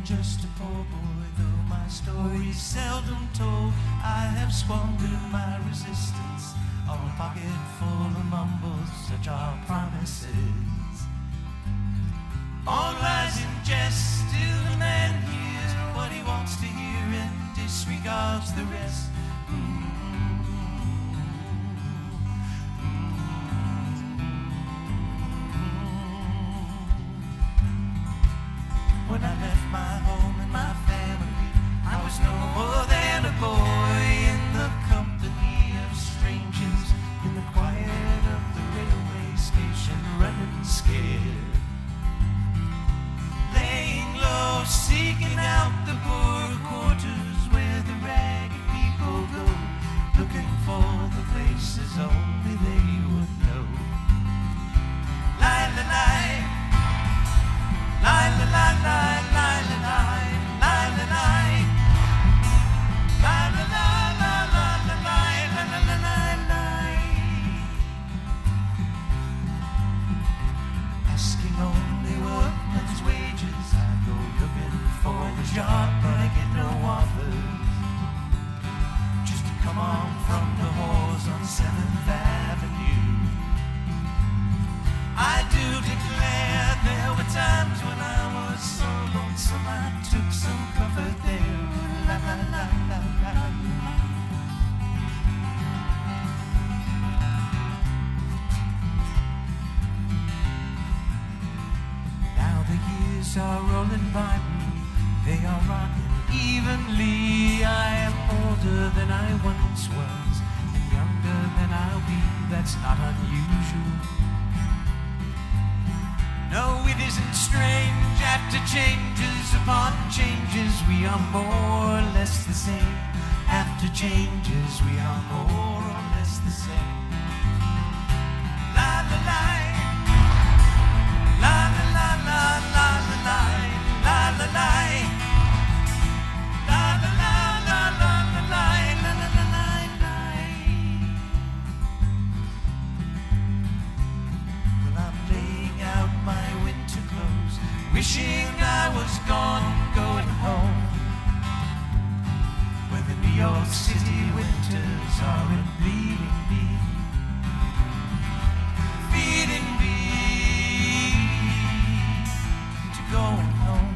just a poor boy, though my story's seldom told. I have squandered my resistance on a pocket full of mumbles, such are promises. All lies in jest, still the man hears what he wants to hear and disregards the rest. When I left my home and my family, I was no more than a boy in the company of strangers, in the quiet of the railway station, running scared, laying low, seeking out the poor quarters where the ragged people go, looking for the places only they would know. Lie, lie, lie. Lie, lie, lie, lie, lie, lie, lie, lie, lie, lie. Lie, lie, lie, lie, lie, lie, lie, lie, lie, lie. Asking only workman's wages, I go looking for a job, but I get no offers. Just to come on from the whores on 7th Avenue. I do declare there were times when I was so lonesome I took some comfort there. La la la la la. Now the years are rolling by me, they are rocking evenly. I am older than I once was, and younger than I'll be. That's not unusual. No, it isn't strange. After changes upon changes, we are more or less the same. After changes, we are more or less the same. La la la, la la la la la la la la la la, la la la la la la la la la la. Well, I'm laying out my winter clothes, wishing I was gone, going home, where the New York City winters are bleeding me, feeding me to going home.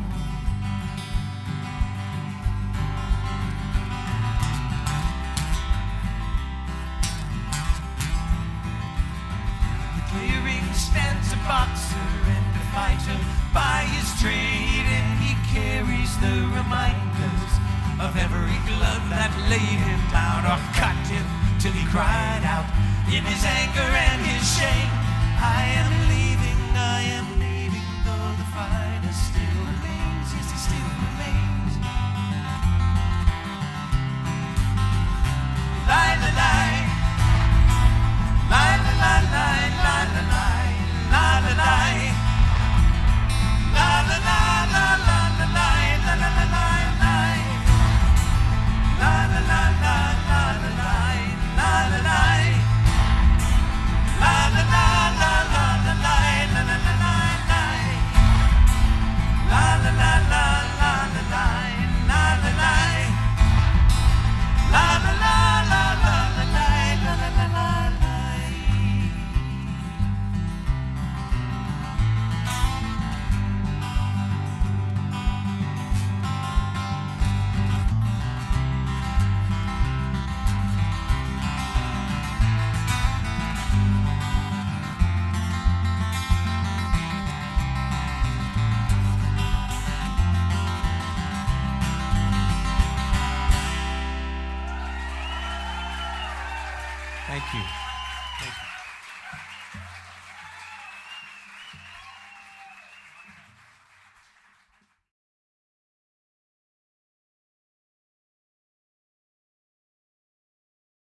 The clearing stands a boxer and a fighter by his trade, and he carries the reminders of every glove that laid him down or cut him till he cried out in his anger and his shame. I am leaving, though the fighter still remains, yes, he still remains. Lie, lie, lie, lie, lie, lie, lie, lie, lie, lie, lie, lie. La la la la la la la la la la la la. La la la la la la la la la la. La la la la la la la la la la la. La la la la la la la la la la. La la la la la la la la la la. Thank you.